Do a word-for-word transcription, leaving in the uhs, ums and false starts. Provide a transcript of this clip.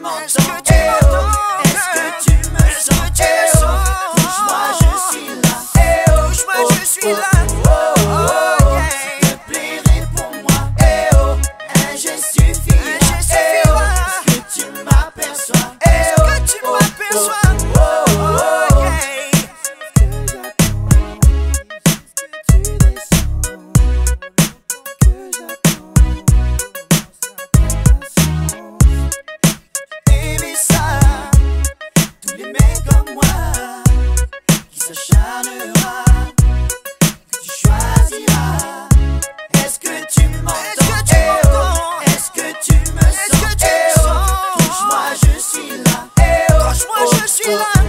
m'entends? Eh oh, est-ce que tu me sens? Eh oh, touche-moi, je suis là. Eh oh, touche-moi, je suis là. Oh, oh, oh, s'il te plaît, réponds-moi. Eh oh, un geste suffit. Eh oh, est-ce que tu m'aperçois? Eh oh, est-ce que tu m'aperçois? S'acharnera, que tu choisiras. Est-ce que tu m'entends? Eh oh, est-ce que tu me sens? Eh oh, touche-moi, je suis là. Eh oh, touche-moi, je suis là.